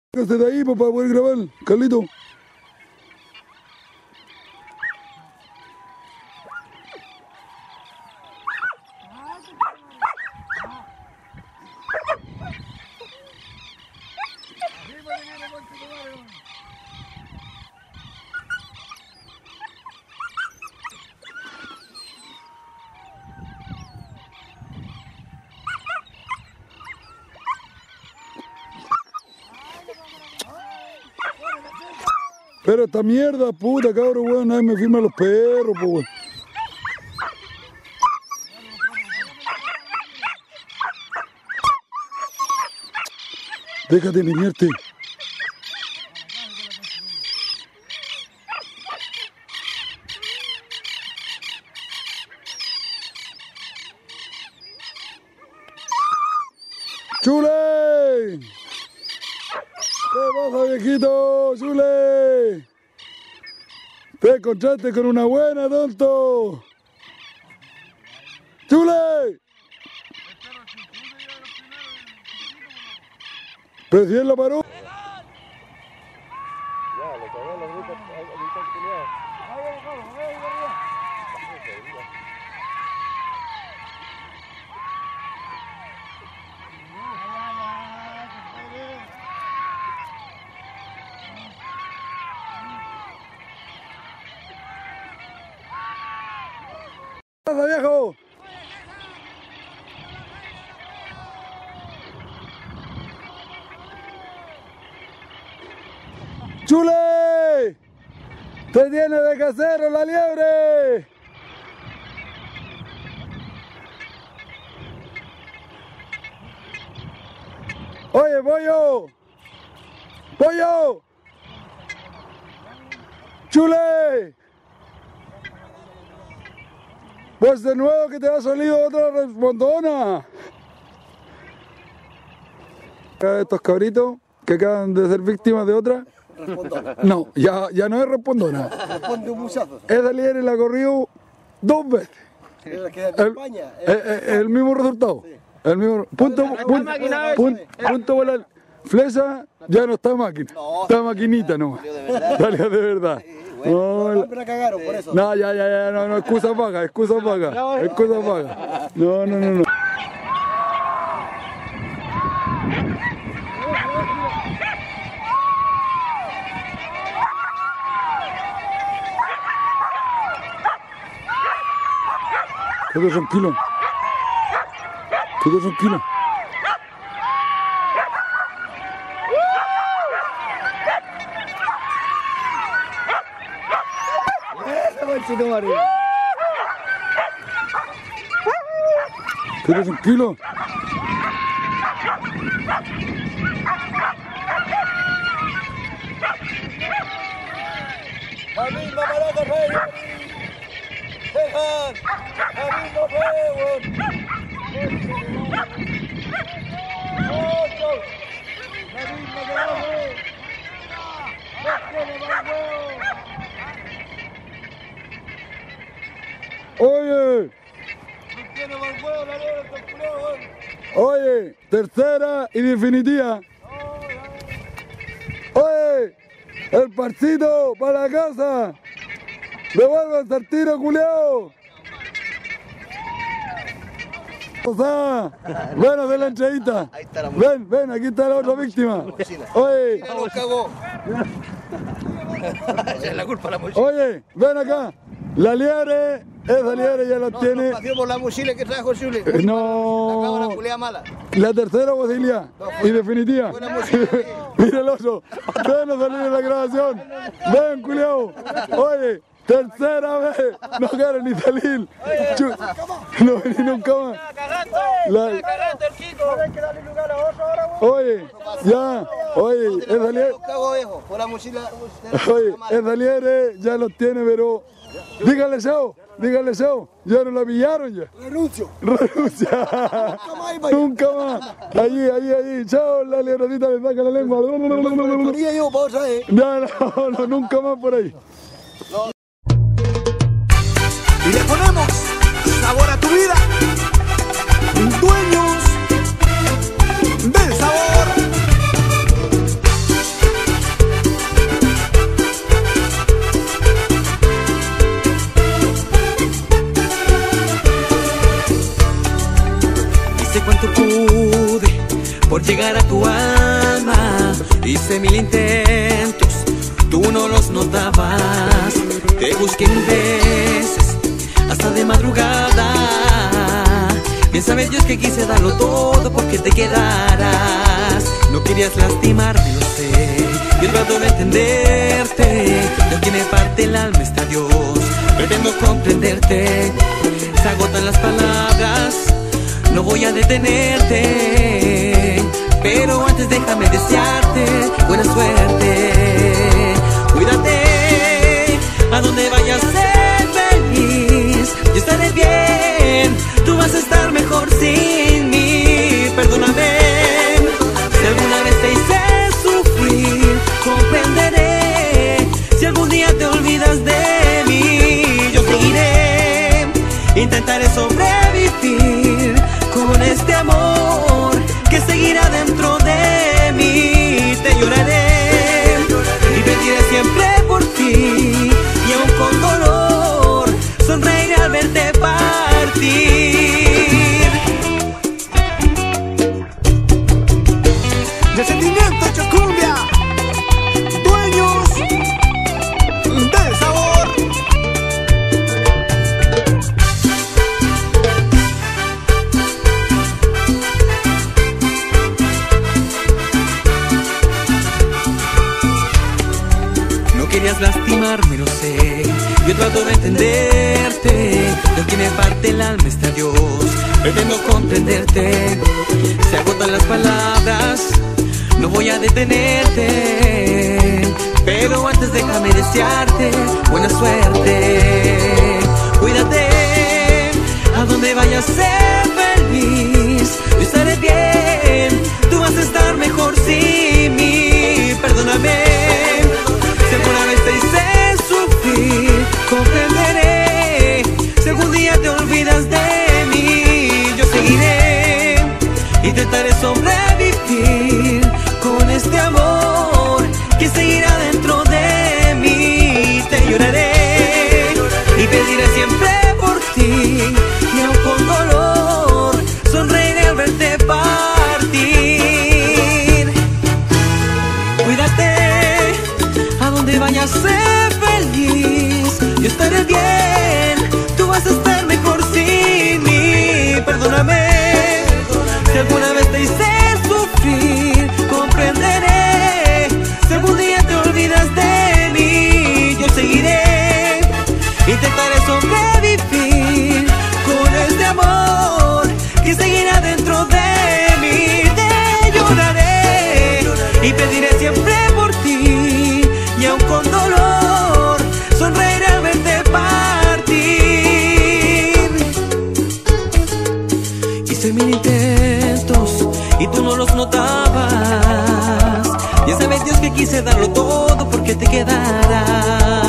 Sácate de ahí para poder grabar, Carlito. Pero esta mierda, puta, cabrón, weón, nadie me firma los perros, pues, weón. Déjate niñarte. ¡Chule! ¡Te baja, viejito! ¡Chule! ¡Te encontraste con una buena, tonto! ¡Chule! Pero si él lo paró. Ya, le cagó la ruta ¡Pasa, viejo! ¡Chule! ¡Te tiene de casero la liebre! ¡Oye, pollo! ¡Pollo! ¡Chule! Pues de nuevo que te ha salido otra respondona. Estos cabritos que acaban de ser víctimas de otra. Respondona. No, ya no es respondona. Responde un muchacho. Esa liebre la ha corrido 2 veces. Es la que de España. El mismo resultado. El mismo punto por la flecha ya no está máquina. No, Está maquinita nomás. de verdad. Salió de verdad. Bueno, No, no, me la cagaron por eso. no, ya, no, excusa paga. Excusa paga. No. Todo tranquilo. Todo tranquilo. Todo tranquilo. A mí no me da café. Dejan. A mí no veo. Oye, oye, tercera y definitiva. Oye, el parcito para la casa. Devuélvanse al tiro, culiao. O sea, bueno, de la entradita. Ahí está la mochila. Ven, aquí está la otra víctima. Oye, Lo cagó. Esa es la culpa de la mochila. oye, ven acá. La liebre, esa liebre ya la tiene. Paseó por la mochila que trajo Chule. No. La cámara culea mala. La tercera posibilidad y definitiva. Buena mochila. Mira el oso. Ven a salir en la grabación. Ven, culiao. Oye, tercera vez. No quiero ni salir. No vení nunca más. Oye, ya. Oye, esa liebre. Los cago viejo. Por la mochila. Oye, esa liebre ya los tiene, pero. Dígale show. Ya no la pillaron ya. Renuncio. Renuncia. Nunca más. Allí. Chao, la lierecita le saca la lengua. Ponía yo para otra vez. No, nunca más por ahí. Y le ponemos sabor a tu vida. Dueños del sabor. Hice 1000 intentos, tú no los notabas. Te busqué 1000 veces, hasta de madrugada. Bien sabes Dios que quise darlo todo porque te quedaras. No querías lastimarme, lo sé. Yo trato de entenderte. De quien me parte el alma está Dios. Pretendo comprenderte. Se agotan las palabras. No voy a detenerte. Pero antes déjame desearte buena suerte. Cuídate, a donde vayas sé feliz. Yo estaré bien, tú vas a estar mejor sin mí. Perdóname, si alguna vez te hice sufrir, comprenderé. Si algún día te olvidas de mí, yo seguiré. Intentaré sobrevivir con este amor que seguirá dentro de mí. Te lloraré y pediré siempre por ti, y aún con dolor sonreiré al verte partir. De sentimiento hecho cumbia, dueños del sabor. No querías lastimarme, lo sé. Yo trato de entenderte. De quien me parte el alma está Dios. Pretendo comprenderte. Se agotan las palabras. No voy a detenerte. Pero antes déjame desearte buena suerte. Cuídate, a donde vayas sé feliz. Yo estaré bien, tú vas a estar mejor sin mí. Perdóname, si alguna vez te hice sufrir, comprenderé. Si algún día te olvidas de mí, yo seguiré. Intentaré sobrevivir con este amor que seguirá dentro de mí. Te lloraré y pediré siempre por ti, y aún con dolor sonreiré al verte partir. Cuídate, a donde vayas sé feliz. Yo estaré bien, tú vas a estar mejor sin mí. Perdóname, si alguna vez te hice sufrir, comprenderé. Si algún día te olvidas de mí, yo seguiré. Intentaré sobrevivir con este amor que seguirá dentro de mí. Te lloraré y pediré siempre por ti, y aún con dolor sonreiré al verte partir. Hice 1000 intentos y tú no los notabas. Ya sabes Dios que quise darlo todo porque te quedaras.